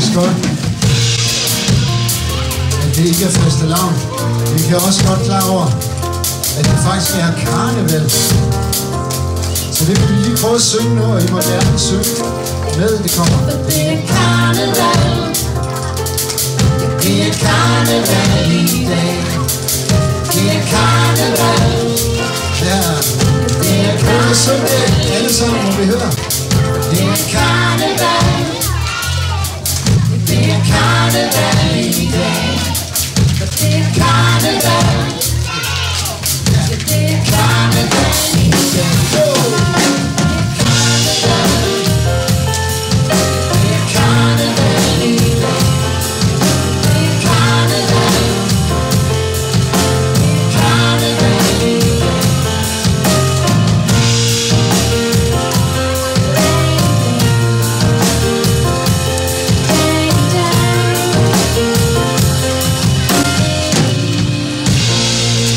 faktisk godt, at det ikke er fastelavn. Vi kan også godt klar over, at det faktisk er karneval. Så det vil vi lige prøve at synge nu, og I må gerne synge med, det kommer. Det er karneval. Det er karneval i dag. Det er karneval. Ja, det er karneval. Syng det alle sammen, må vi høre. Det er karneval. Det er karneval i dag. Det er karneval. Det er karneval i dag.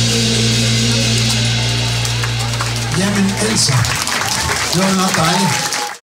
Jamen altså, det var nok dejligt.